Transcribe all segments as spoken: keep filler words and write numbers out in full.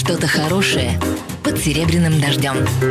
Что-то хорошее под серебряным дождем.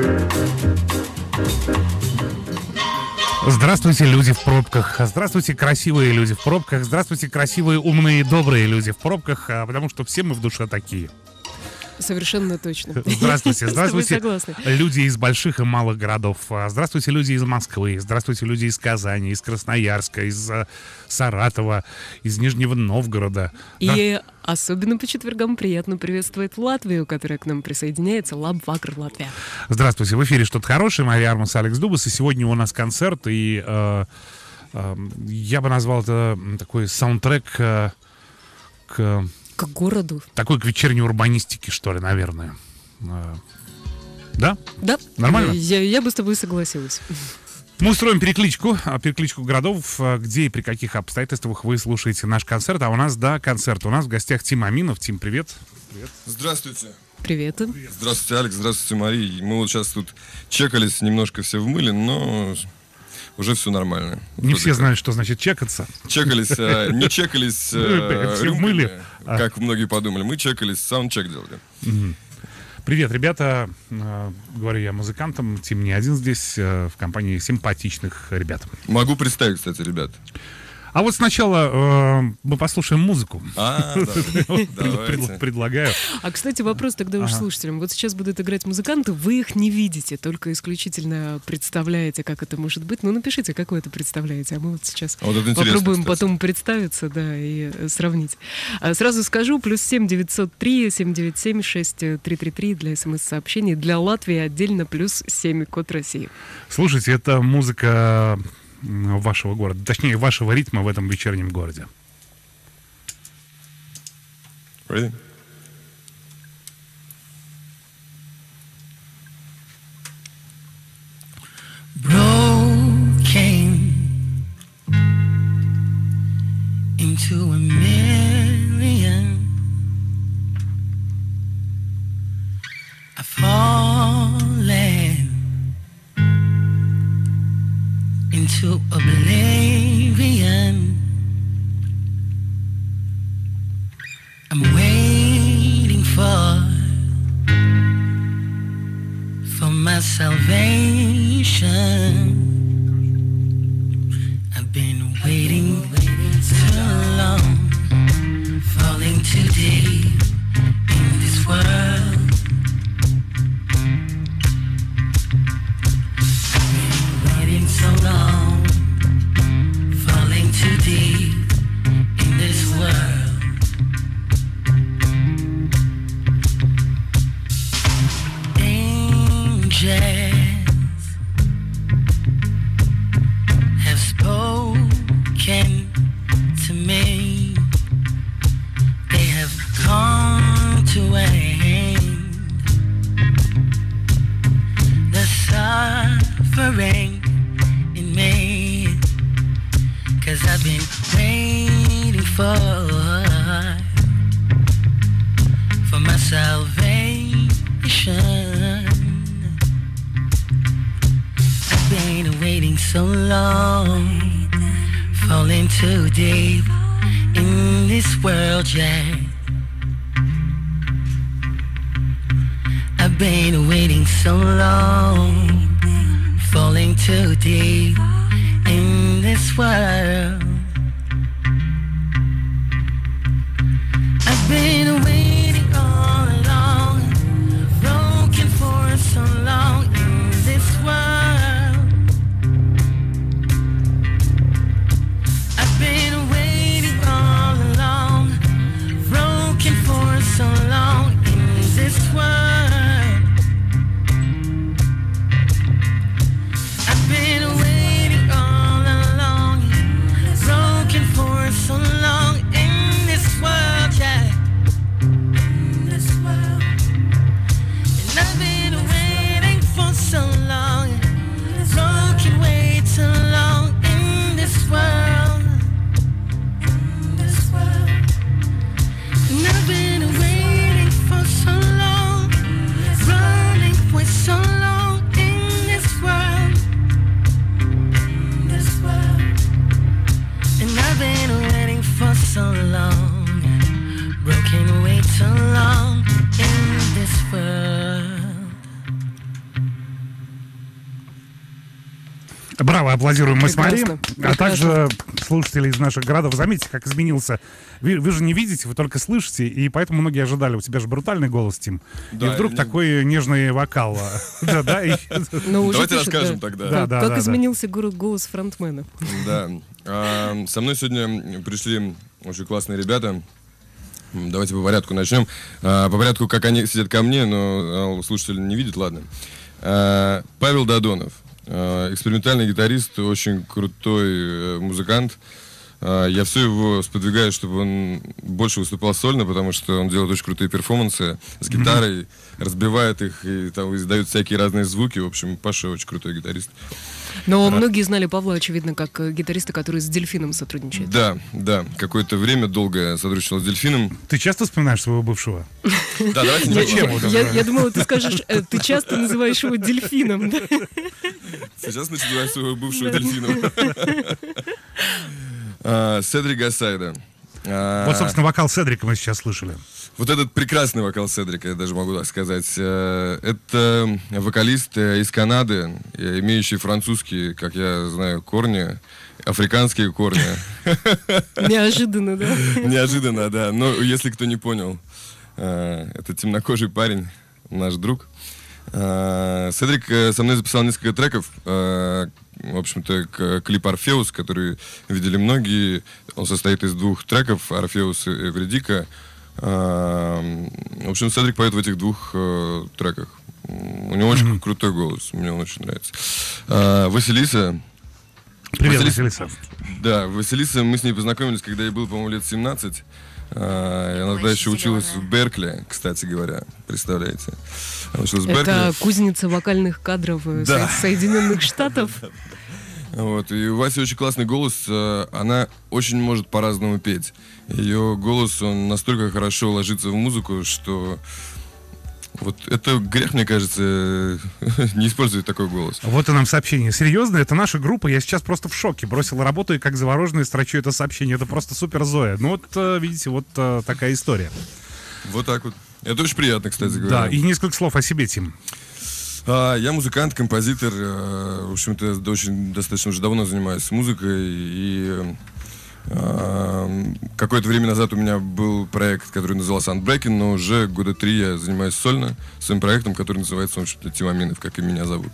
Здравствуйте, люди в пробках. Здравствуйте, красивые люди в пробках. Здравствуйте, красивые, умные, добрые люди в пробках. Потому что все мы в душе такие. Совершенно точно. Здравствуйте, здравствуйте, согласны. люди из больших и малых городов. Здравствуйте, люди из Москвы. Здравствуйте, люди из Казани, из Красноярска, из uh, Саратова, из Нижнего Новгорода. И да? Особенно по четвергам приятно приветствовать Латвию, которая к нам присоединяется. Лабвакр, Латвия. Здравствуйте, в эфире «Что-то хорошее». Мария Армас, Алекс Дубас. И сегодня у нас концерт. И uh, uh, я бы назвал это такой саундтрек uh, к... К городу. Такой к вечерней урбанистике, что ли, наверное. А, да? Да. Нормально? Я, я бы с тобой согласилась. Мы устроим перекличку, перекличку городов, где и при каких обстоятельствах вы слушаете наш концерт. А у нас, да, концерт. У нас в гостях Тим Аминов. Тим, привет. Привет. Здравствуйте. Привет. Привет. Здравствуйте, Алекс. Здравствуйте, Мария. Мы вот сейчас тут чекались, немножко все в мыле, но... Уже все нормально. Не все знают, что значит чекаться. Чекались, а, не чекались а, все в мыле, как многие подумали. Мы чекались, саундчек делали. Угу. Привет, ребята. Говорю я музыкантам. Тим не один здесь, в компании симпатичных ребят. Могу представить, кстати, ребят. А вот сначала э, мы послушаем музыку. А, да, предлагаю. А, кстати, вопрос тогда уж слушателям. Вот сейчас будут играть музыканты, вы их не видите, только исключительно представляете, как это может быть. Ну, напишите, как вы это представляете, а мы вот сейчас вот попробуем потом представиться, да, и сравнить. А сразу скажу, плюс семь девятьсот три семь девять семь шесть три три три для смс-сообщений, для Латвии отдельно плюс семь, код России. Слушайте, это музыка... вашего города, точнее, вашего ритма в этом вечернем городе. Ready? Broken into a million. I've fallen into oblivion. I'm waiting for for my salvation. I've been waiting, waiting too long, falling too deep in this world. I've been waiting so long, falling too deep in this world. Angels have spoken to me. They have come to end the suffering in me, 'cause I've been waiting for for my salvation. I've been waiting so long, falling too deep in this world, yeah. I've been waiting so long, falling too deep in this world. I've been waiting all along, broken for so long in this world. I've been waiting all along, broken for so long in this world. I've been waiting all along, Браво, аплодируем мы с Мари. Прекрасно, А прекрасно. также слушатели из наших городов. Заметьте, как изменился. Вы, вы же не видите, вы только слышите, и поэтому многие ожидали. У тебя же брутальный голос, Тим. И Да, вдруг не- такой нежный вокал. Да, да, и- Но уже Давайте пишут, расскажем да. тогда. Да, Да, да, как да, да. изменился го- голос фронтмена. Да. А, со мной сегодня пришли очень классные ребята. М, Давайте по порядку начнем. А, по порядку, как они сидят ко мне, но а, слушатели не видят, ладно. А, Павел Додонов. а, Экспериментальный гитарист, очень крутой э, музыкант. А, Я все его сподвигаю, чтобы он больше выступал сольно, потому что он делает очень крутые перформансы с гитарой, разбивает их и там издает всякие разные звуки. В общем, Паша очень крутой гитарист. Но многие знали Павла, очевидно, как э, гитариста, который с Дельфином сотрудничает. Да, да. Какое-то время долго сотрудничал с Дельфином. Ты часто вспоминаешь своего бывшего? Да, давайте не Зачем? будем. Я, я думала, ты скажешь, э, ты часто называешь его дельфином. Да? Сейчас начинаю своего бывшего дельфина. А, Седрик Гасайда. А, Вот, собственно, вокал Седрика мы сейчас слышали. Вот этот прекрасный вокал Седрика, я даже могу так сказать. э, Это вокалист э, из Канады, э, имеющий французские, как я знаю, корни, африканские корни. Неожиданно, да? Неожиданно, да. Но если кто не понял, э, это темнокожий парень, наш друг. Э, Седрик э, со мной записал несколько треков. э, В общем-то, к- клип «Орфеус», который видели многие. Он состоит из двух треков, «Орфеус» и «Эвредика». Э, В общем, Седрик поет в этих двух э, треках. У него очень крутой голос, мне он очень нравится. Э, Василиса. Привет, Василиса. Василиса. Да, Василиса, мы с ней познакомились, когда ей было, по-моему, лет семнадцать. А, и она тогда еще училась в Беркли, кстати говоря. Представляете? Она училась в Беркли. Это кузница вокальных кадров э, Да. Со- Соединенных Штатов. Вот, и у Васи очень классный голос. э, Она очень может по-разному петь. Ее голос, он настолько хорошо ложится в музыку, что... Вот это грех, мне кажется, не использовать такой голос. Вот и нам сообщение. Серьезно, это наша группа. Я сейчас просто в шоке. Бросила работу и как завороженный строчу это сообщение. Это просто супер Зоя. Ну вот, э, видите, вот э, такая история. Вот так вот. Это очень приятно, кстати говоря. Да, и несколько слов о себе, Тим. А, я музыкант, композитор. э, В общем-то, да, очень достаточно уже давно занимаюсь музыкой. И э, какое-то время назад у меня был проект, который назывался Unbreaking, но уже года три я занимаюсь сольно своим проектом, который называется, в общем-то, Тимаминов, как и меня зовут.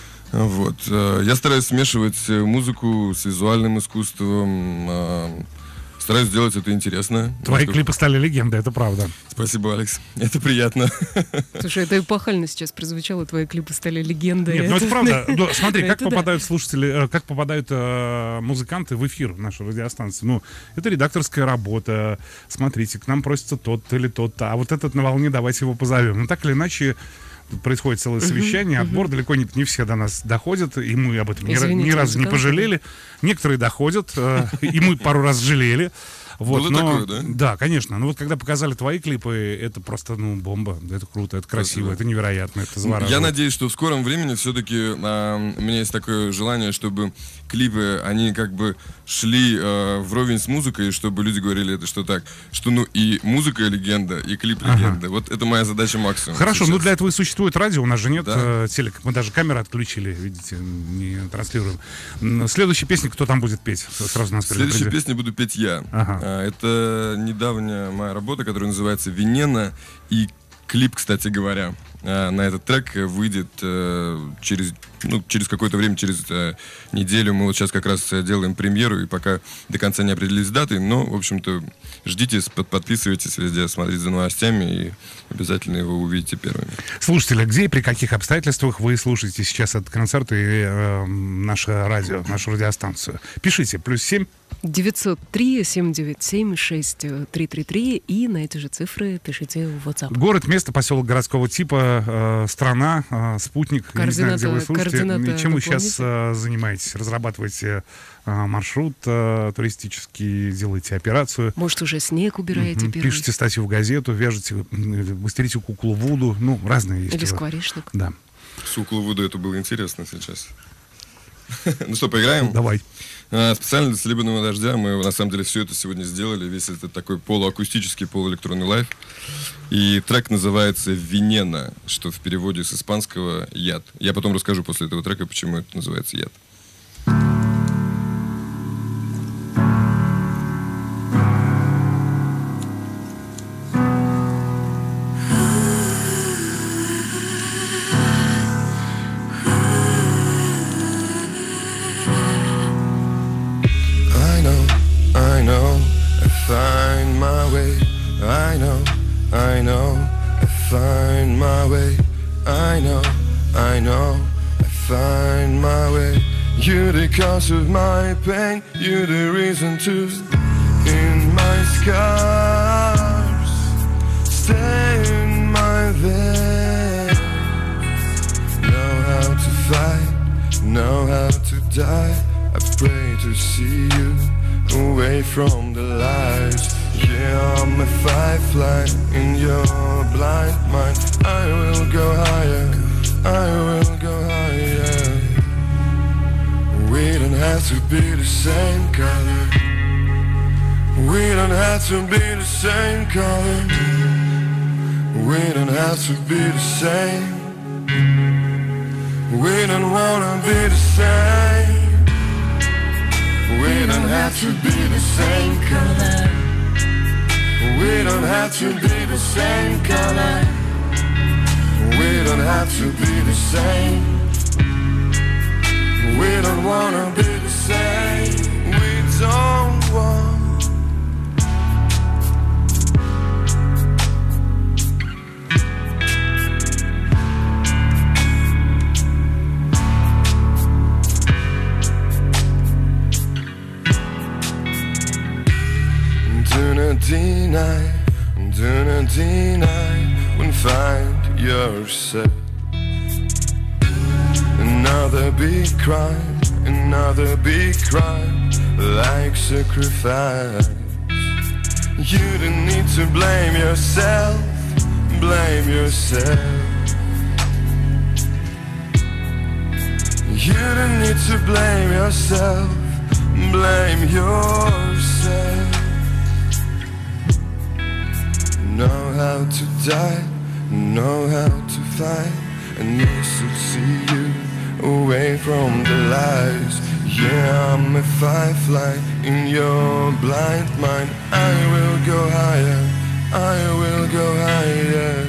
Вот. э, Я стараюсь смешивать э, музыку с визуальным искусством. э, Стараюсь сделать это интересно. Твои Насколько- клипы стали легендой, это правда. Спасибо, Алекс. Это приятно. Слушай, это эпохально сейчас прозвучало, твои клипы стали легендой. Нет, ну это правда. Да, смотри, как Это да. попадают слушатели, э, как попадают э, музыканты в эфир нашей радиостанции. Ну, это редакторская работа. Смотрите, к нам просится тот или тот, а вот этот на волне, давайте его позовем. Ну, так или иначе, тут происходит целое совещание, отбор, далеко не, не все до нас доходят, и мы об этом ни, ра- Извините, ни разу не музыканты. пожалели. Некоторые доходят, э, и мы пару раз жалели. Вот, Было но, такое, да? Да, конечно. Но вот когда показали твои клипы, это просто, ну, бомба. Это круто, это красиво, Спасибо. это невероятно, это завораживает. Я надеюсь, что в скором времени все-таки у меня есть такое желание, чтобы клипы, они как бы шли э, вровень с музыкой, чтобы люди говорили это, что так, что ну и музыка легенда, и клип легенда. Вот это моя задача максимум. Хорошо, сейчас. ну для этого и существует радио, у нас же нет Да. э, телека. Мы даже камеры отключили, видите, не транслируем. М, Следующая песня, кто там будет петь? Сразу нас Следующую предупреди. песню буду петь я. Ага. А, Это недавняя моя работа, которая называется «Венена». И клип, кстати говоря, а, на этот трек выйдет э, через, ну, через какое-то время, через э, неделю. Мы вот сейчас как раз э, делаем премьеру, и пока до конца не определились даты. Но, в общем-то, ждите, под- подписывайтесь везде, смотрите за новостями, и обязательно его увидите первыми. Слушатели, где и при каких обстоятельствах вы слушаете сейчас этот концерт и э, наше радио, нашу радиостанцию? Пишите, плюс семь. девятьсот три семь девять семь шесть три три три, и на эти же цифры пишите в WhatsApp. Город, место, поселок городского типа, э, страна, э, спутник. Я не знаю, где вы Координаты- слушаете. координаты И чем вы вы сейчас э, занимаетесь? Разрабатываете э, маршрут э, туристический, делаете операцию. Может, уже снег убираете Мгм. первый? Пишите статью в газету, вяжете, м, мастерите куклу Вуду, ну, разные есть. Или у вас. скворечник? Да, С Куклу Вуду это было интересно сейчас. Ну что, поиграем? давай. А, Специально для «Серебряного дождя» мы на самом деле все это сегодня сделали. Весь этот такой полуакустический, полуэлектронный лайв. И трек называется «Венена», что в переводе с испанского «яд». Я потом расскажу после этого трека, почему это называется «яд». I know, I know, I find my way. You're the cause of my pain, you're the reason to in my scars, stay in my veins. Know how to fight, know how to die. I pray to see you away from the lies. Yeah, I'm a firefly in your blind mind. I will go higher, I will go higher. We don't have to be the same color. We don't have to be the same color. We don't have to be the same. We don't wanna be the same. We don't have to be the same color. We don't have to be the same color. We don't have to be the same. We don't wanna be the same. We don't want. Do not deny, do not deny when find yourself. Another big crime, another big crime, like sacrifice. You don't need to blame yourself, blame yourself. You don't need to blame yourself, blame yourself. Know how to die, know how to fight, and used to see you away from the lies. Yeah, I'm a firefly in your blind mind. I will go higher, I will go higher.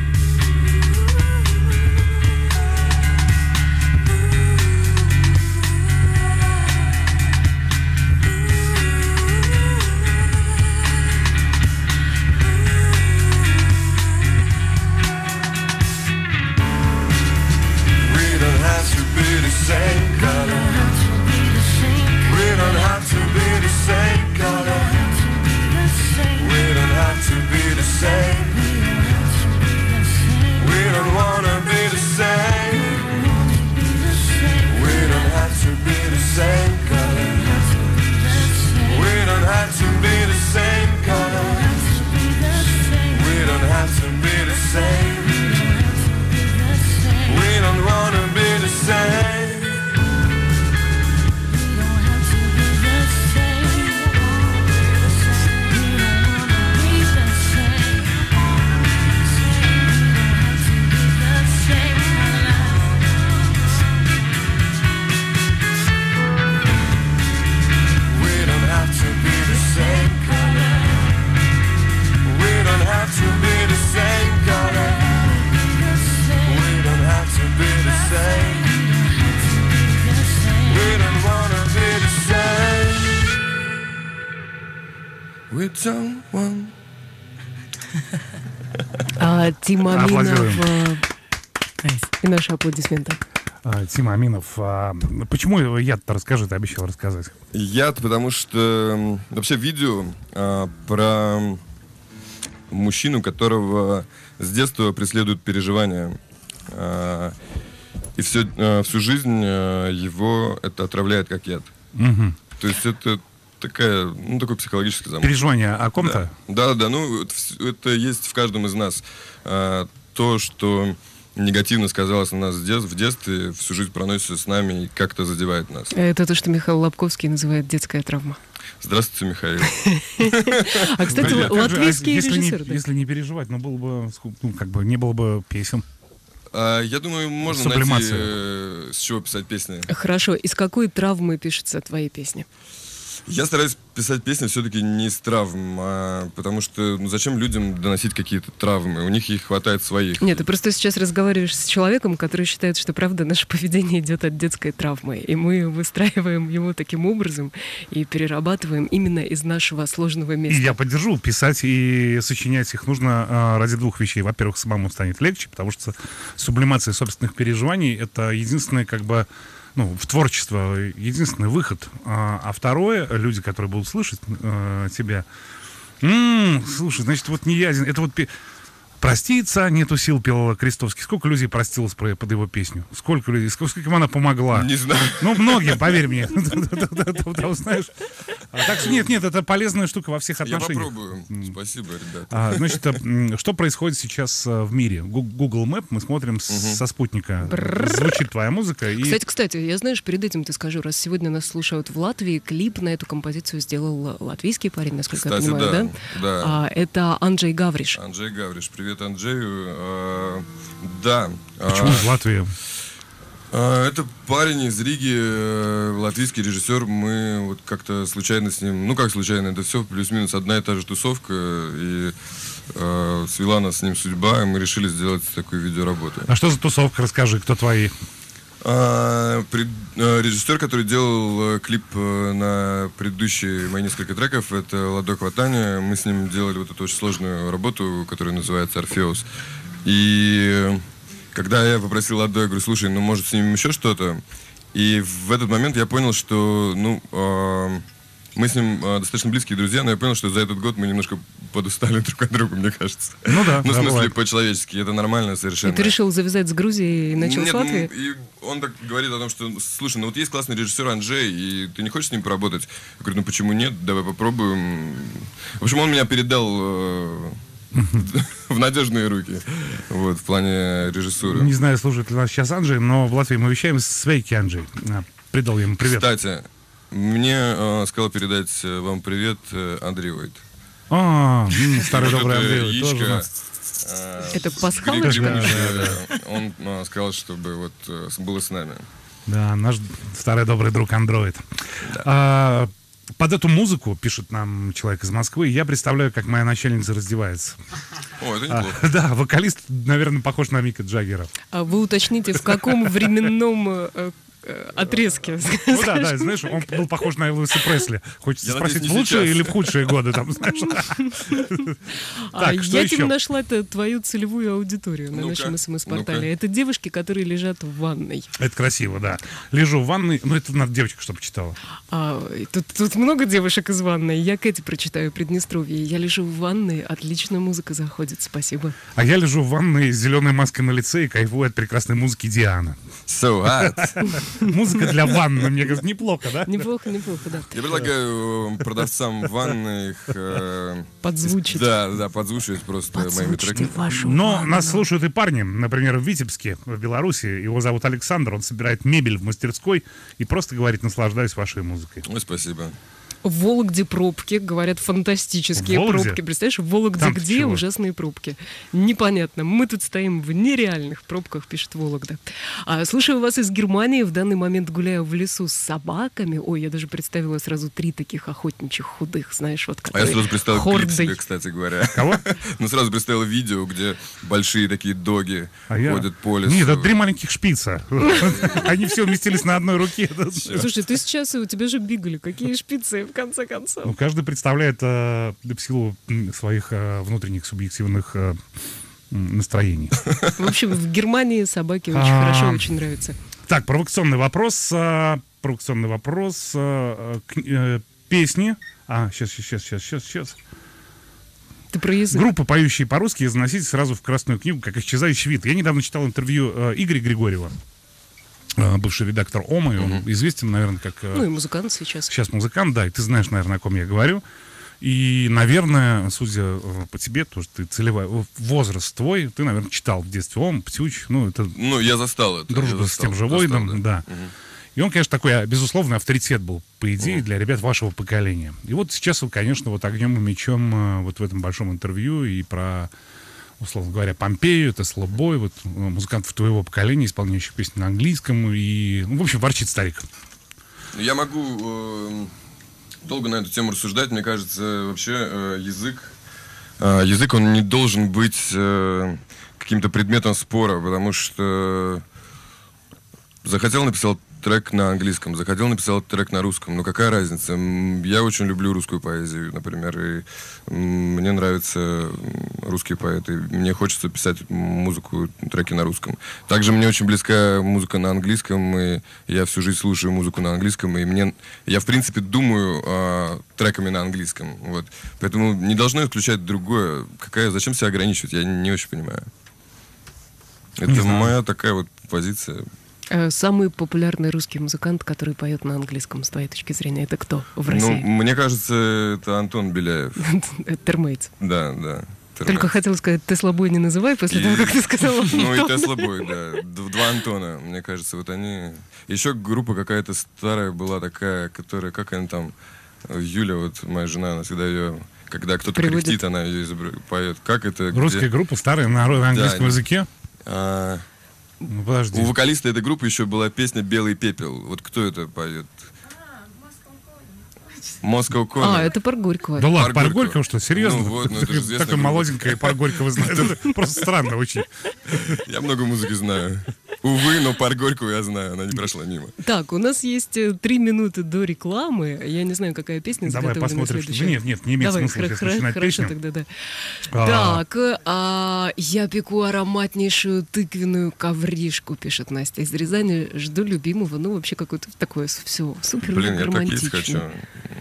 Same color. We don't have to be the same color. We don't have to be the same. We don't wanna be the same. We don't have to be the same color. We don't have to be the same color. We don't have to be the same. We don't wanna be the same. We don't want. А, Тима Аминов Аплодируем. э, Nice. и наши аплодисменты. А, Тима Аминов, а, почему яд-то расскажи, ты обещал рассказать? Яд, потому что м, вообще видео а, про мужчину, которого с детства преследуют переживания. А, и все, а, всю жизнь а, его это отравляет как яд. Мгм. То есть это такая, ну, такой психологический замок. Переживания о ком-то? Да, да, да, ну, это, вс- это есть в каждом из нас. А, то, что негативно сказалось на нас в дет- в детстве, всю жизнь проносится с нами и как-то задевает нас. Это то, что Михаил Лобковский называет детская травма. Здравствуйте, Михаил. А, кстати, Блин, а как же, латвийский а если не- режиссер. да. Если не переживать, ну, было бы, ску- ну, как бы, не было бы песен. А, я думаю, можно найти, Сублимация. э, с чего писать песни. Хорошо. Из какой травмы пишутся твои песни? Я стараюсь писать песни все-таки не из травм, а потому что ну, зачем людям доносить какие-то травмы? У них их хватает своих. Нет, ты просто сейчас разговариваешь с человеком, который считает, что, правда, наше поведение идет от детской травмы. И мы выстраиваем его таким образом и перерабатываем именно из нашего сложного места. И я поддержу. Писать и сочинять их нужно а, ради двух вещей. Во-первых, самому станет легче, потому что сублимация собственных переживаний — это единственное, как бы, ну, в творчество единственный выход. А, а второе, люди, которые будут слышать э, тебя, м-м, слушай, значит, вот не я один, это вот... Пи... «Проститься нету сил» пел Крестовский. Сколько людей простилось под его песню? Сколько людей? Сколько им она помогла? Не знаю. Ну, многим, поверь мне. Знаешь. Так что нет, нет, это полезная штука во всех Я отношениях. попробую. Спасибо, ребята. А, значит, а, что происходит сейчас а, в мире? Гу- Google Map мы смотрим с- со спутника. Звучит твоя музыка. И... Кстати, кстати, я, знаешь, перед этим ты скажу, раз сегодня нас слушают в Латвии, клип на эту композицию сделал латвийский парень, насколько Кстати, я понимаю, да? да, да. А, это Анджей Гавриш. Анджей Гавриш. Привет, Анджею. А, да. Почему А, в Латвии? а, это парень из Риги, э, латвийский режиссер. Мы вот как-то случайно с ним, ну как случайно, это все плюс-минус одна и та же тусовка. И э, свела нас с ним судьба, и мы решили сделать такую видеоработу. А что за тусовка? Расскажи, кто твои? А, пред- а, режиссер, который делал э, клип э, на предыдущие мои несколько треков, это Ладо Хватания. Мы с ним делали вот эту очень сложную работу, которая называется «Орфеус». И когда я попросил Ладо, я говорю, слушай, ну может снимем еще что-то? И в этот момент я понял, что, ну, э, мы с ним э, достаточно близкие друзья, но я понял, что за этот год мы немножко подустали друг от друга, мне кажется. Ну да, Ну, в да, смысле, бывает. по-человечески, это нормально совершенно. И ты решил завязать с Грузией и начал Нет, с Латвии? ну, и он так говорит о том, что, слушай, ну вот есть классный режиссер Анджей, и ты не хочешь с ним поработать? Я говорю, ну почему нет, давай попробуем. В общем, он меня передал э, в надежные руки, вот, в плане режиссуры. Не знаю, слушает ли нас сейчас Анджей, но в Латвии мы вещаем с Свейки Анджей. А, Передал ему привет. Кстати, мне э, сказал передать э, вам привет э, Андрей Войт. А, м, старый Вот добрый это Андрей, яичко, тоже у нас. э, Это с пасхалочка? грибами, э, Он э, сказал, чтобы вот э, было с нами. Да, наш старый добрый друг Андроид. А, под эту музыку, пишет нам человек из Москвы, я представляю, как моя начальница раздевается. О, это А, неплохо. да, вокалист, наверное, похож на Мика Джаггера. А вы уточните, в каком временном э, э, отрезке? Ну да, да, знаешь, он был похож на Элвиса Пресли. Хочется Я спросить, надеюсь, в не лучшие сейчас. или в худшие годы, там, знаешь. А Так, что я еще? тебе нашла -то твою целевую аудиторию на Ну-ка, нашем СМС-портале. ну-ка. Это девушки, которые лежат в ванной. Это красиво, да. Лежу в ванной, ну это надо девочка, чтобы читала. А, и тут, тут много девушек из ванной. Я Кэти прочитаю Приднестровье. Я лежу в ванной, отличная музыка заходит, спасибо. А я лежу в ванной с зеленой маской на лице и кайфую от прекрасной музыки Диана. So hot. Музыка для ванны, мне кажется, неплохо, да? Неплохо, неплохо, да. Я предлагаю э, продавцам ванных э, Подзвучить. Да, да, подзвучивать просто моими Подзвучьте треками. вашу Но ванну. нас слушают и парни, например, в Витебске, в Беларуси. Его зовут Александр, он собирает мебель в мастерской и просто говорит, наслаждаюсь вашей музыкой. Ой, спасибо. В Вологде пробки, говорят, фантастические В Вологде? пробки. Представляешь, в Вологде Там-то где чего? ужасные пробки? Непонятно. Мы тут стоим в нереальных пробках, пишет Вологда. А, слушаю вас из Германии. В данный момент гуляю в лесу с собаками. Ой, я даже представила сразу три таких охотничьих худых, знаешь, вот А которые я сразу представил хордой. клип себе, кстати говоря. Кого? Ну, сразу представил видео, где большие такие доги А я- ходят по лесу. Нет, это три маленьких шпица. Они все уместились на одной руке. Слушай, ты сейчас, у тебя же бигали. Какие шпицы, в конце концов? Ну, каждый представляет э, в силу м, своих э, внутренних субъективных э, м, настроений. В общем, в Германии собаки очень А. хорошо, очень нравятся. Так, провокационный вопрос. э, Провокационный вопрос. э, к- э, Песни. А, сейчас, сейчас, сейчас, сейчас, сейчас. Ты про язык. Группы, поющие по-русски, заносить сразу в Красную книгу, как исчезающий вид. Я недавно читал интервью э, Игоря Григорьева, э, бывший редактор ОМА, и он известен, наверное, как... э, Ну и музыкант сейчас. Сейчас музыкант, да, и ты знаешь, наверное, о ком я говорю. И, наверное, судя э, по тебе, то, что ты целевая, в- возраст твой, ты, наверное, читал в детстве Ом, Птюч, ну, это Ну, я застал это. дружба я с застал, тем же застал, Войдом, да. И он, конечно, такой, а, безусловный авторитет был, по идее, для ребят вашего поколения. И вот сейчас, вот, конечно, вот огнем и мечом э, вот в этом большом интервью и про, условно говоря, Помпею, это Слобой, вот э, музыкантов твоего поколения, исполняющих песни на английском, и, ну, в общем, ворчит старик. Я могу э, долго на эту тему рассуждать. Мне кажется, вообще э, язык, э, язык, он не должен быть э, каким-то предметом спора, потому что захотел, написал трек на английском, захотел, написал трек на русском. Ну, какая разница? М, Я очень люблю русскую поэзию, например, и м, мне нравятся русские поэты. Мне хочется писать музыку, треки на русском. Также мне очень близка музыка на английском, и я всю жизнь слушаю музыку на английском, и мне, я, в принципе, думаю а, треками на английском. Вот. Поэтому не должно исключать другое. Какая, зачем себя ограничивать? Я не очень понимаю. Это моя такая вот позиция. Э, Самый популярный русский музыкант, который поет на английском, с твоей точки зрения, это кто в Ну, России? мне кажется, это Антон Беляев. Термейтс. Да, да. Только хотела сказать, Тесла Бой не называй после И- того, как ты сказала. Ну и Антон. Тесла Бой, да. Д- Два Антона, мне кажется, вот они... Еще группа какая-то старая была такая, которая, как она там, Юля, вот моя жена, она всегда ее... Когда кто-то Приводит. кряхтит, она ее изобр- поет. Как это? где- Русская группа, старая, на, на английском Да, языке. А, Ну, подожди. у вокалиста этой группы еще была песня «Белый пепел». Вот кто это поет? Moscow Calling. А, это пар Горького. Да ладно, Пар пар Горького. Горького, что, серьезно? Ну вот, ну это же известная Такая группа. молоденькая пар Горького знает. Это просто странно очень. Я много музыки знаю. Увы, но пар Горького я знаю, она не прошла мимо. Так, у нас есть э, три минуты до рекламы. Я не знаю, какая песня Давай заготовлена посмотрим, что- следующая. Нет, нет, не имеет Давай, смысла хра- сейчас хра- начинать хорошо песню. тогда, да. А. Так, э, а, я пеку ароматнейшую тыквенную ковришку, пишет Настя из Рязани. Жду любимого. Ну, вообще, какое-то такое все супер Блин, я так есть романтично. хочу.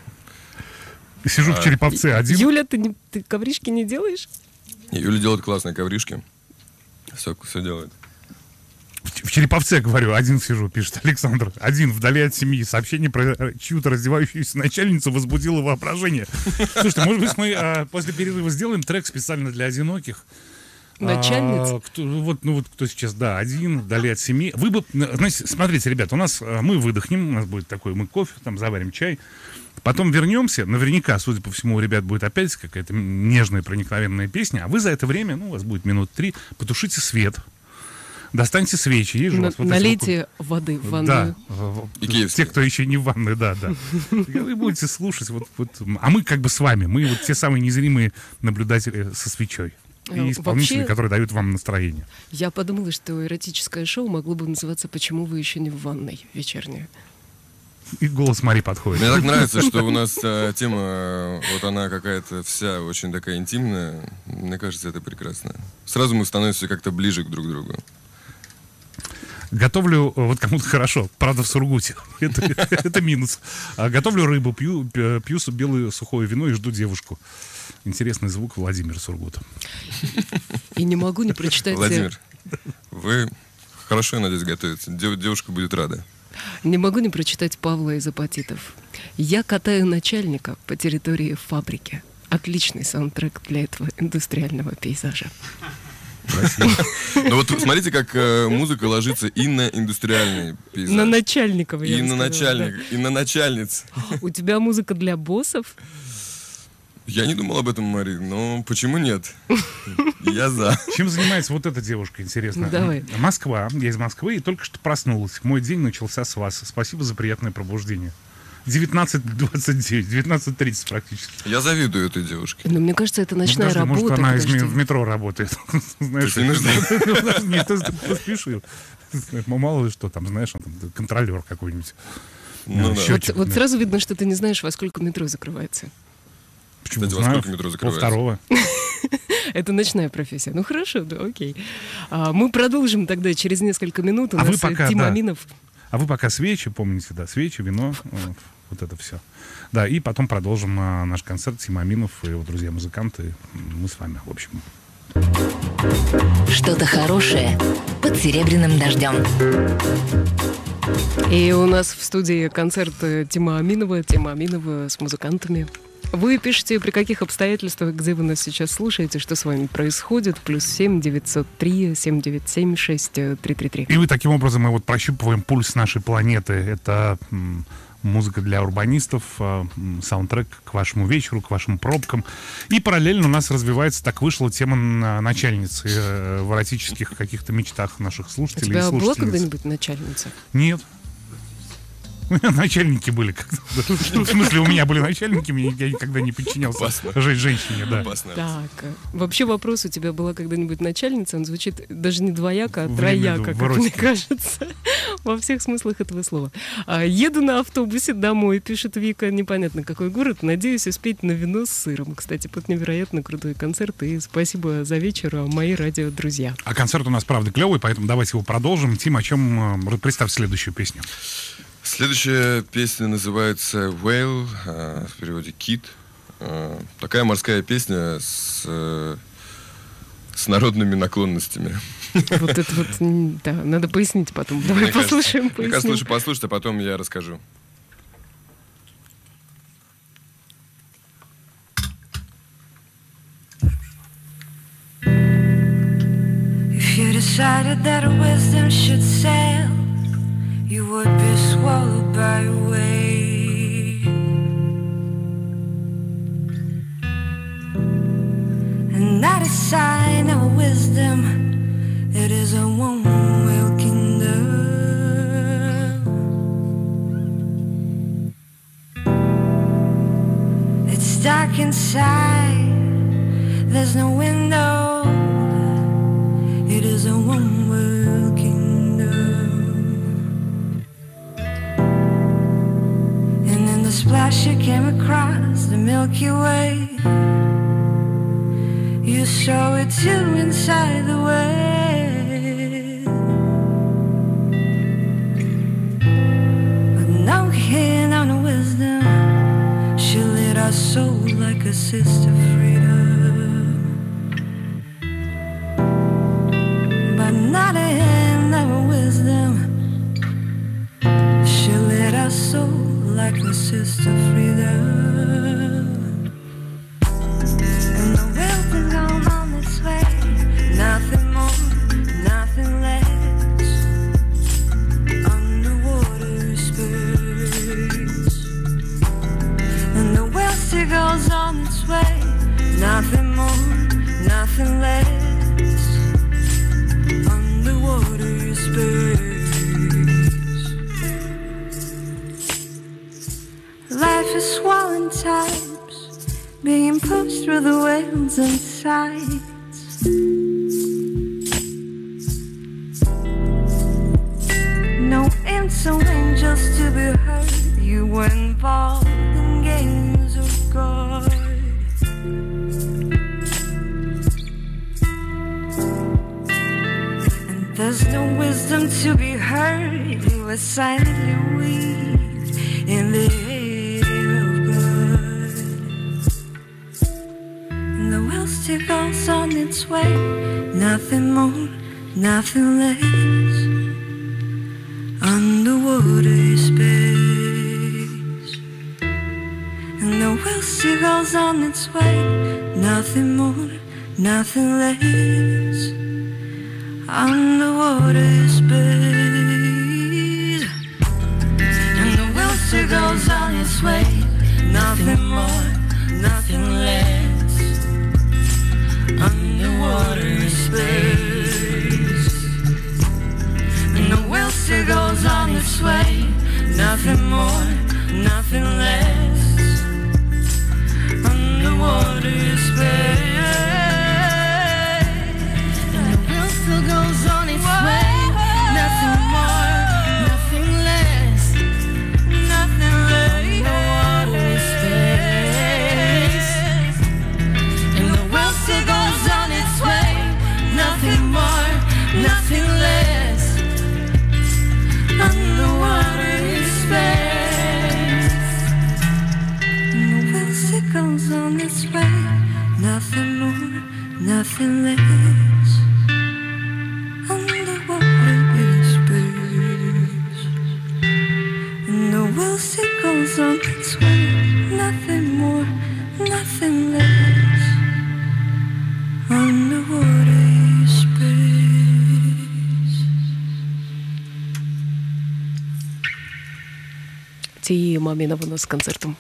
Сижу в Череповце один. Юля, ты, не- ты ковришки не делаешь? Юля делает классные ковришки. Все, все делает. В в Череповце, говорю, один сижу, пишет Александр. Один, вдали от семьи. Сообщение про э, чью-то раздевающуюся начальницу возбудило воображение. Слушайте, может быть, мы а, после перерыва сделаем трек специально для одиноких? Начальниц? А, кто, вот, ну вот кто сейчас, да, один, вдали от семьи. Вы бы, э, знаете, смотрите, ребят, у нас, а, мы выдохнем, у нас будет такой, мы кофе, там, заварим чай. Потом вернемся, наверняка, судя по всему, у ребят будет опять какая-то нежная, проникновенная песня, а вы за это время, ну, у вас будет минут три, потушите свет, достаньте свечи. Есть же у На- вас вот эти налейте воды в вот- ванную. Да, в- в- Икеевские. те, кто еще не в ванной, да, да. И вы будете слушать, вот, вот, а мы как бы с вами, мы вот те самые незримые наблюдатели со свечой. Э, И исполнители, вообще- которые дают вам настроение. Я подумала, что эротическое шоу могло бы называться «Почему вы еще не в ванной» вечернее. И голос Мари подходит. Мне так нравится, что у нас э, тема, э, вот она какая-то вся очень такая интимная. Мне кажется, это прекрасно. Сразу мы становимся как-то ближе к друг другу. Готовлю, э, вот кому-то хорошо, правда в Сургуте, это, это минус. А, готовлю рыбу, пью, пью, пью су- белое сухое вино и жду девушку. Интересный звук, Владимир Сургут. И не могу не прочитать... э, Владимир, вы хорошо, я надеюсь, готовите. Дев- девушка будет рада. Не могу не прочитать Павла из Апатитов. «Я катаю начальника по территории фабрики». Отличный саундтрек для этого индустриального пейзажа. Ну вот смотрите, как э, музыка ложится и на индустриальный пейзаж. На начальникова, я И бы на сказала, да. начальника, и на начальниц. У тебя музыка для боссов? Я не думал об этом, Мари, но почему нет? Я за. Чем занимается вот эта девушка, интересно? Давай. Москва, я из Москвы и только что проснулась. Мой день начался с вас. Спасибо за приятное пробуждение. девятнадцать двадцать девять, девятнадцать тридцать практически. Я завидую этой девушке. Но мне кажется, это ночная Ну, подожди, работа. может, она из подожди. ми- в метро работает. Знаешь, То есть не нужно? Нет, ты поспешил. Ну, мало ли что там, знаешь, он там контролер какой-нибудь. Ну да. Счетчик, Вот да. сразу видно, что ты не знаешь, во сколько метро закрывается. Почему? Кстати, во Знаю, сколько метро Во закрывается? второго. Это ночная профессия. Ну хорошо, да, окей. А, мы продолжим тогда через несколько минут. У А вы нас э, пока, Тима да. Аминов. А вы пока свечи, помните, да, свечи, вино, вот, вот это все. Да, и потом продолжим а, наш концерт. Тима Аминов и его друзья-музыканты. Мы с вами, в общем. Что-то хорошее под серебряным дождем. И у нас в студии концерт э, Тима Аминова. Тима Аминова с музыкантами. Вы пишете, при каких обстоятельствах, где вы нас сейчас слушаете, что с вами происходит. Плюс семь девятьсот три семь девять семь шесть три три три. И вы таким образом мы вот прощупываем пульс нашей планеты. Это м, музыка для урбанистов, а, м, саундтрек к вашему вечеру, к вашим пробкам. И параллельно у нас развивается, так вышла тема на- начальницы э, в эротических каких-то мечтах наших У слушателей и тебя была слушательниц. когда-нибудь начальница? Нет. Начальники были как-то. В смысле, у меня были начальники, мне- я никогда не подчинялся Опасно. жить женщине, да. Опасно. Так, э, вообще вопрос, у тебя была когда-нибудь начальница, он звучит даже не двояко, а Вы трояко, именно в как росте. мне кажется, во всех смыслах этого слова. А, еду на автобусе домой, пишет Вика, непонятно какой город, надеюсь успеть на вино с сыром. Кстати, под невероятно крутой концерт, и спасибо за вечер, мои радиодрузья. А концерт у нас, правда, клевый, поэтому давайте его продолжим. Тим, о чем э, представь следующую песню. Следующая песня называется «Whale», э, в переводе «Кит». Э, Такая морская песня с, э, с народными наклонностями. Вот это вот, м, да, надо пояснить потом. Давай Мне кажется, послушаем, Мне кажется, поясним. лучше послушать, а потом я расскажу. If you decided that wisdom should sail, you would be swallowed by a wave. And not a sign of wisdom, it is a one whale kingdom. It's dark inside, there's no window. It is a one world kingdom. And in the splash you came across the Milky Way. You saw it too inside the way. But no hand on the wisdom, she lit our soul like a sister freedom. But not a hand of wisdom, she lit our soul like a sister freedom. And the wind is gone on its way, nothing more, nothing less. Underwater space. And the whale still goes on its way, nothing more, nothing less. Underwater space. Life is swollen types being pushed through the whales and sides. No imps or angels to be heard. You were involved in games of God. And there's no wisdom to be heard. You were silently weaved in the air of God. And the whale still goes on its way, nothing more, nothing less. Underwater space. And the whale still goes on its way, nothing more, nothing less. Underwater space. And the whale still goes on its way, nothing more, nothing less. Underwater space. And the whale still goes on its way, nothing more, nothing less. Underwater space. And the whale still goes on its way, nothing more, nothing less. Nothing less. Underwater space. And the whale still goes on its way, nothing more, nothing less. Underwater space. And the whale still goes on its way, nothing more, nothing less. Underwater space. And the whale still goes on its way, nothing more, nothing less. Underwater space. Тима Маминова с концертом.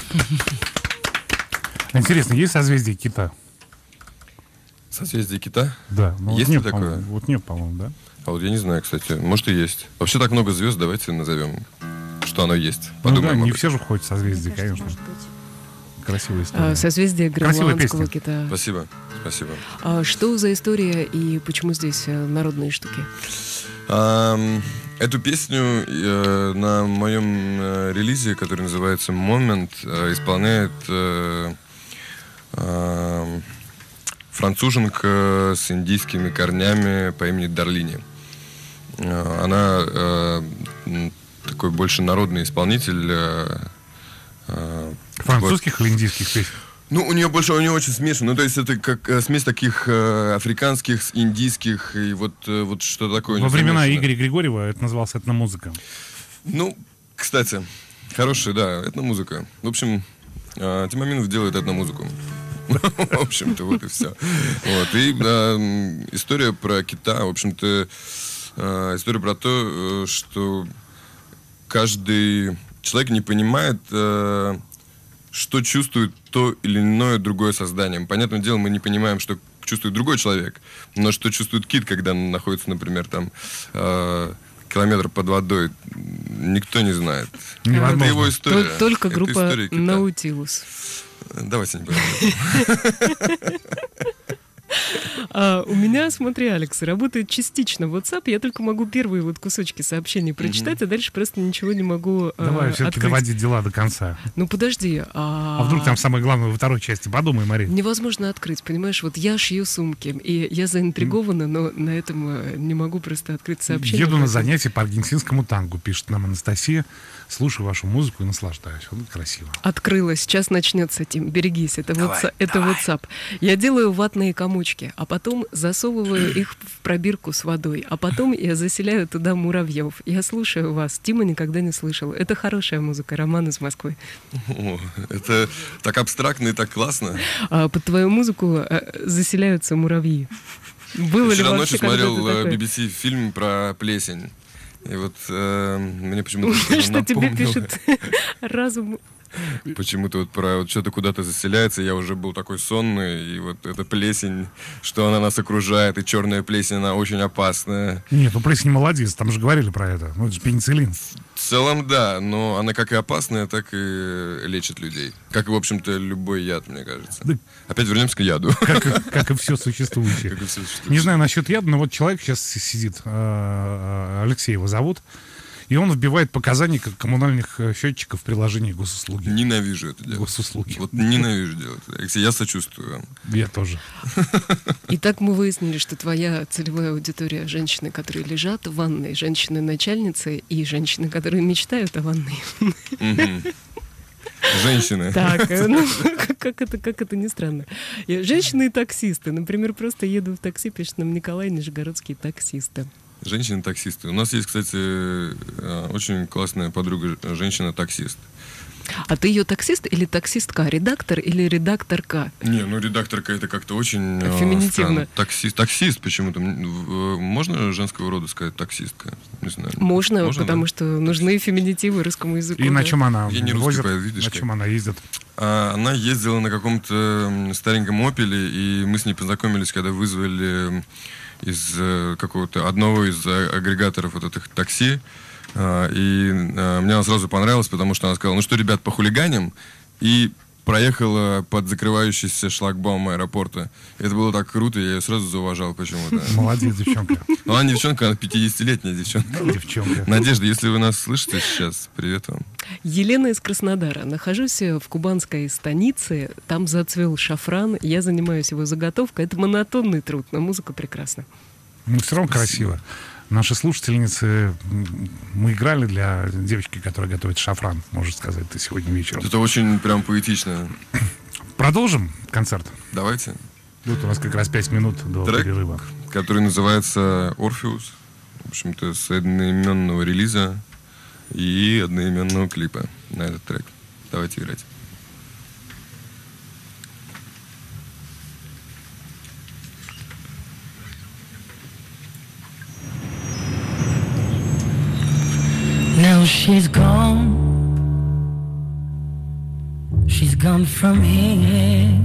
Интересно, есть созвездие кита? Созвездие кита? Да. Ну, Есть вот ли нет, такое? по-моему. Вот нет, по-моему, да? А вот я не знаю, кстати. Может и есть. Вообще так много звезд, давайте назовем. что оно есть. Ну да, Подумаем об не этом. все же ходят в созвездие, конечно. Красивая история. А, созвездие Красивая Гренландского песня. кита. Спасибо, спасибо. А что за история и почему здесь э, народные штуки? Ам, Эту песню э, на моем э, релизе, который называется «Момент», э, исполняет э, э, француженка с индийскими корнями по имени Дарлини. Э, она э, м, такой больше народный исполнитель. э, э, Французских или индийских песен? Ну, у нее больше, у нее очень смешно. Ну, то есть это как э, смесь таких э, африканских, с индийских, и вот, э, вот что такое. у Во нее времена замешано. Игоря Григорьева это называлось этномузыка. Ну, кстати, хорошая, да, этномузыка. В общем, э, Тимаминов делает этномузыку. В общем-то, вот и все. Вот. И э, история про кита, в общем-то, э, история про то, э, что каждый человек не понимает, э, что чувствует то или иное другое создание. Понятное дело, мы не понимаем, что чувствует другой человек, но что чувствует кит, когда он находится, например, там э, километр под водой, никто не знает. Невозможно. Это его история. Тол- Только Это группа история кита. Наутилус. Давайте не будем. об этом. А, у меня, смотри, Алекс, работает частично WhatsApp. Я только могу первые вот кусочки сообщений прочитать, а дальше просто ничего не могу э, Давай все-таки открыть. доводить дела до конца. Ну подожди. А, А вдруг там самое главное во второй части? Подумай, Мария. невозможно открыть, понимаешь? Вот я шью сумки, и я заинтригована, но на этом э, не могу просто открыть сообщение. Еду на поэтому- занятия по аргентинскому тангу, пишет нам Анастасия. Слушаю вашу музыку и наслаждаюсь. Вот красиво. Открылась. Сейчас начнется, Тим. Берегись. Это, WhatsApp, это WhatsApp. Я делаю ватные комочки, а потом засовываю их в пробирку с водой, а потом я заселяю туда муравьев. Я слушаю вас. Тима никогда не слышал. Это хорошая музыка. Роман из Москвы. О, это так абстрактно и так классно. А под твою музыку э, заселяются муравьи. Было ли Вчера вообще ночью когда-то смотрел э, такое? би би си фильм про плесень. И вот э, мне почему-то что-то Что тебе напомнило. пишет разум? Почему-то вот про вот что-то куда-то заселяется, я уже был такой сонный, и вот эта плесень, что она нас окружает, и черная плесень, она очень опасная. Нет, ну плесень молодец, там же говорили про это. Ну это же пенициллин. В целом, да, но она как и опасная, так и лечит людей. Как и, в общем-то, любой яд, мне кажется. Да. Опять вернемся к яду. Как, и- как и все существующее. Как и всё существующее. Не знаю насчет яда, но вот человек сейчас сидит, э, Алексей его зовут, и он вбивает показания как коммунальных э, счетчиков в приложении госуслуги. Ненавижу это делать. Госуслуги. Вот ненавижу делать. Алексей, я сочувствую вам. Я тоже. Итак, мы выяснили, что твоя целевая аудитория — женщины, которые лежат в ванной, женщины-начальницы и женщины, которые мечтают о ванной. Мгм. Женщины. Так, э, ну, как, как это, как это ни странно. И женщины и таксисты. Например, просто еду в такси, пишет нам Николай, нижегородские таксисты. Женщины-таксисты. У нас есть, кстати, э, очень классная подруга, э, женщина-таксист. А ты ее таксист или таксистка? Редактор или редакторка? Не, ну редакторка это как-то очень э, Феминитивно. странно. Таксист, таксист почему-то. М, в- э, Можно женского рода сказать таксистка? Не знаю. Можно, потому да? что нужны феминитивы русскому языку. И на да. чем она Я не русский возит? поэт, видишь На как. чем она ездит? А, она ездила на каком-то м, стареньком «Опеле», и мы с ней познакомились, когда вызвали м, из э, какого-то одного из э, агрегаторов вот этих такси. А, и а, мне она сразу понравилась, потому что она сказала: ну что, ребят, похулиганим, и проехала под закрывающийся шлагбаум аэропорта. Это было так круто, я ее сразу зауважал почему-то. Молодец, девчонка. Ну, она девчонка, она пятидесятилетняя девчонка. Девчонка. Надежда, если вы нас слышите сейчас, привет вам. Елена из Краснодара. Нахожусь в кубанской станице. Там зацвел шафран. Я занимаюсь его заготовкой. Это монотонный труд, но музыка прекрасна. Ну, все равно красиво. Наши слушательницы, м, мы играли для девочки, которая готовит шафран, можно сказать, ты сегодня вечером. Это очень прям поэтично. Продолжим концерт. Давайте. Тут у нас как раз пять минут до Трек, перерыва. который называется «Орфеус». В общем-то, с одноименного релиза и одноименного клипа на этот трек. Давайте играть. Now she's gone. She's gone from here.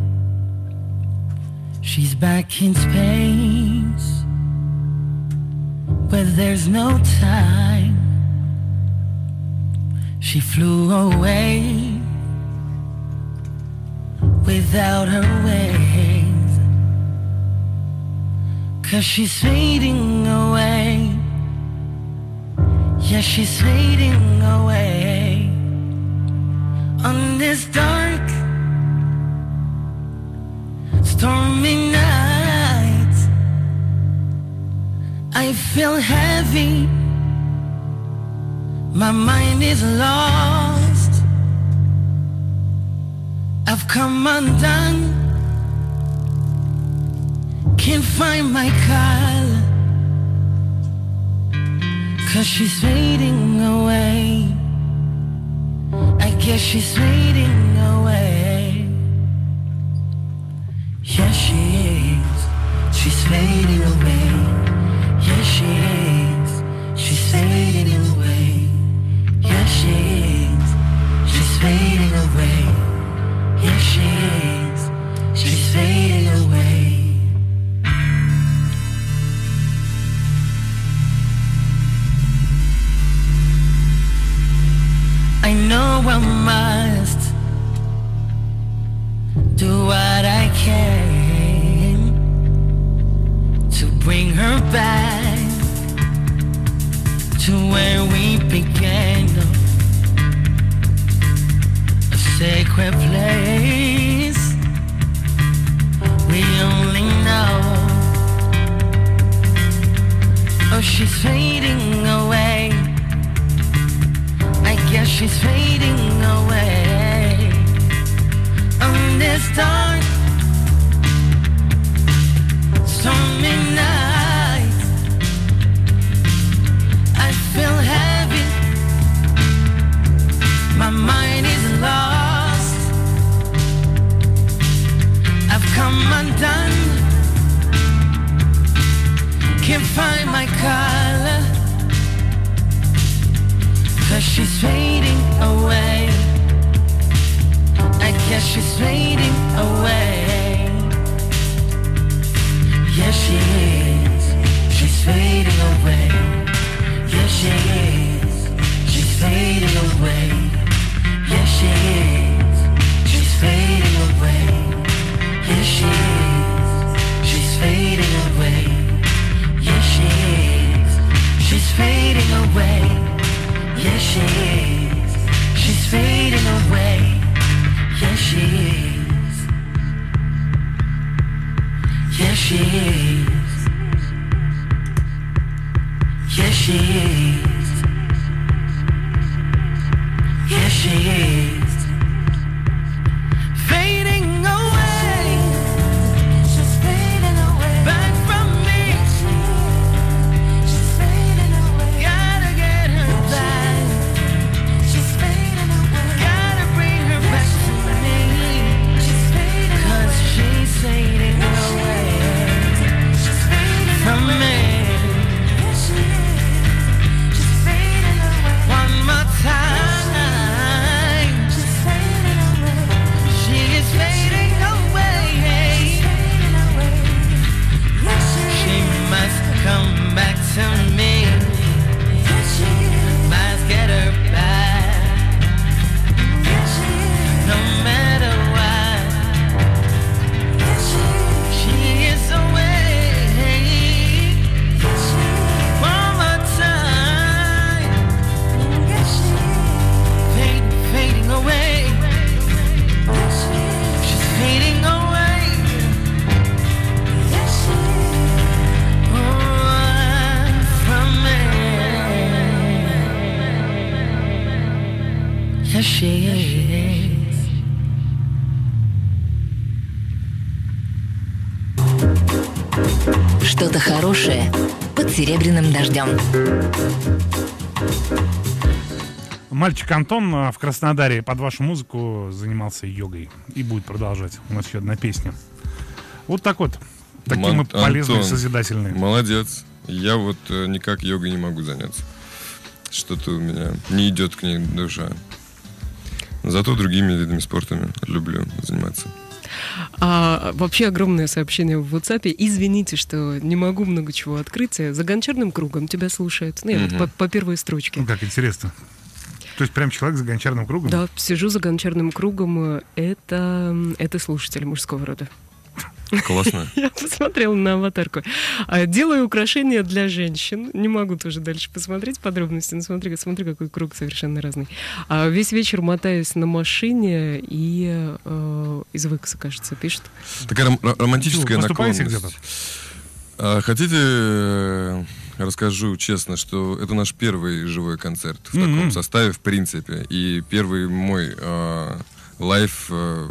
She's back in space, where there's no time. She flew away without her wings, 'cause she's fading away. Yeah, she's fading away on this dark, stormy night. I feel heavy, my mind is lost. I've come undone, can't find my color, 'cause she's fading away. I guess she's fading away. Yes, she is. She's fading away. Yes, she is. She's fading away. Yes, she is. She's fading away. Yes, she is. She's fading away. I know I must do what I can to bring her back to where we began, a sacred place we only know. Oh, she's fading away. I guess she's fading away on this dark, stormy night. I feel heavy, my mind is lost. I've come undone, can't find my color, 'cause she's fading away. I guess she's fading away. Yes, she is. She's fading away. Yes, she is. She's fading away. Yes, she is. She's fading away. Yes, she is. She's fading away. Yes, she is. She's fading away. Yes, she is. She's fading away. Yes, she is. Yes, she is. Yes, she is. Yes, she is. Fading away. She's fading away. Back from me. She's fading away. Gotta get her back. She's fading away. Gotta bring her back to me. She's fading away. 'Cause she's fading away from me. Yes, she is. She's fading away. One more time. She's fading away. She is fading away. She must come back to me. Must get her back. No matter what. She is away. One more time. Fade, fading away. She's fading away. Oh, from me. Yes, she is. Что-то хорошее под серебряным дождем. Мальчик Антон а, в Краснодаре под вашу музыку занимался йогой и будет продолжать. У нас еще одна песня. Вот так вот. Такие мы Ман- полезные, Антон, созидательные. Молодец. Я вот э, никак йогой не могу заняться. Что-то у меня не идет к ней душа. Зато другими видами спорта люблю заниматься. А вообще огромное сообщение в WhatsApp. Извините, что не могу много чего открыть. За гончарным кругом тебя слушают. Ну, я вот Мгм. по, по первой строчке. Ну, как интересно. То есть прям человек за гончарным кругом? Да, сижу за гончарным кругом. Это, это слушатель мужского рода. Классно. Я посмотрела на аватарку. А, делаю украшения для женщин. Не могу тоже дальше посмотреть подробности, но смотри, смотри, какой круг совершенно разный. А, весь вечер мотаюсь на машине и э, из Выкса, кажется, пишет. Такая ром- романтическая Выступаете наклонность. где-то? А, хотите, э, расскажу честно, что это наш первый живой концерт в таком Мгм. составе, в принципе. И первый мой э, лайв э,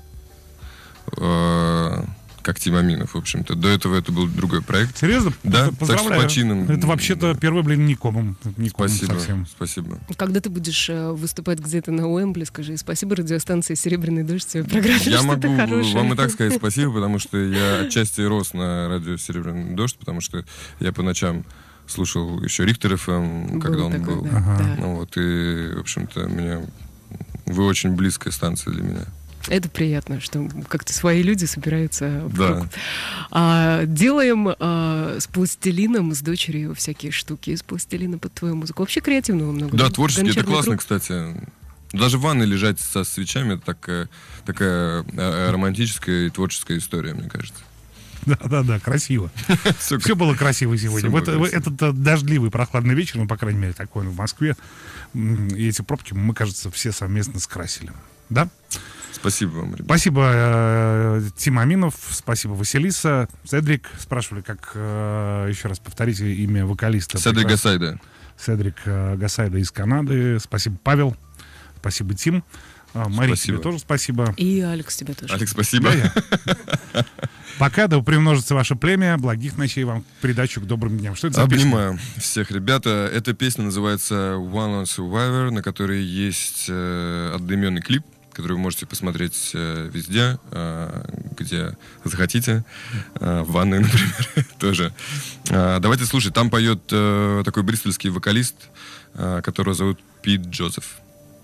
э, как Тим Аминов, в общем-то. До этого это был другой проект. Серьезно? Да, П- так поздравляю. что с почином. Это вообще-то первый, блин, никомом. Никомом Спасибо, совсем. спасибо. Когда ты будешь э, выступать где-то на Уэмбли, скажи спасибо радиостанции «Серебряный дождь» в своей программе, Я что могу ты хорошая. вам и так сказать спасибо, потому что я отчасти рос на радио «Серебряный дождь», потому что я по ночам слушал еще Рихтер эф эм, когда Было он такое, был. да, да. Ну вот, и, в общем-то, мне... Вы очень близкая станция для меня. Это приятно, что как-то свои люди собираются в Да. круг. А, делаем а, с пластилином, с дочерью всякие штуки из пластилина под твою музыку. Вообще креативного много. Да, творчески, это Гончарный классно, круг. кстати. Даже в ванной лежать со свечами, это такая, такая э, романтическая и творческая история, мне кажется. Да-да-да, красиво. Всё Все было красиво сегодня. Всё В было это- в красиво. этот э, дождливый, прохладный вечер, ну, по крайней мере, такой он в Москве, м, и эти пробки мы, кажется, все совместно скрасили. Да? Спасибо вам, ребята. Спасибо, э, Тим Аминов, спасибо, Василиса. Седрик, спрашивали, как, э, еще раз повторите имя вокалиста. Седрик Прекрасно. Гасайда. Седрик э, Гасайда из Канады. Спасибо, Павел. Спасибо, Тим. А, Мари, Спасибо. тебе тоже спасибо. И Алекс, тебе тоже. Алекс, спасибо. Пока, да примножится ваша премия. Благих ночей вам в придачу к добрым дням. Что это за песня? Обнимаю всех, ребята. Эта песня называется One on Survivor, на которой есть э, одноименный клип, который вы можете посмотреть э, везде, э, где захотите. Э, в ванной, например, тоже. Э, давайте слушать. Там поет э, такой бристольский вокалист, э, которого зовут Пит Джозеф.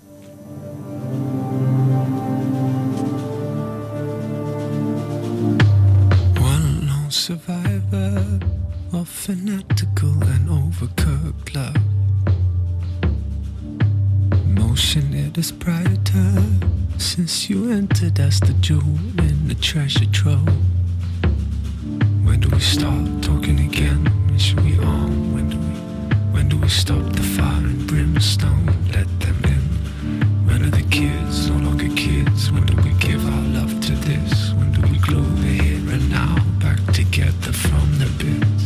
One lone survivor of fanatical and overcooked love. Motion it is brighter since you entered as the jewel in the treasure trove. When do we start talking again? When should we on? When do we? When do we stop the fire and brimstone? Let them in. When are the kids no longer kids? When do we give our love to this? When do we glue the here and now back together from the bits?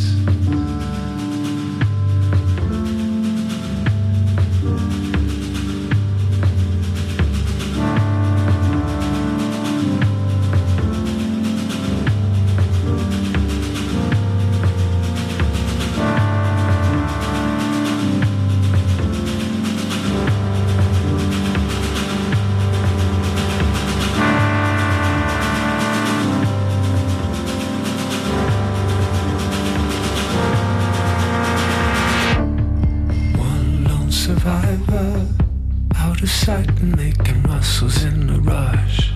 One lone survivor, out of sight and making muscles in a rush.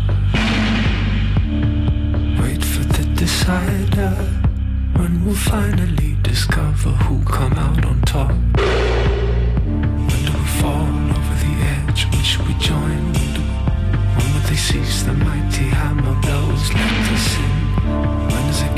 Wait for the decider, when we'll finally discover who come out on top. When do we fall over the edge? When should we join? When, do, when will they cease the mighty hammer blows? Let us in. When is it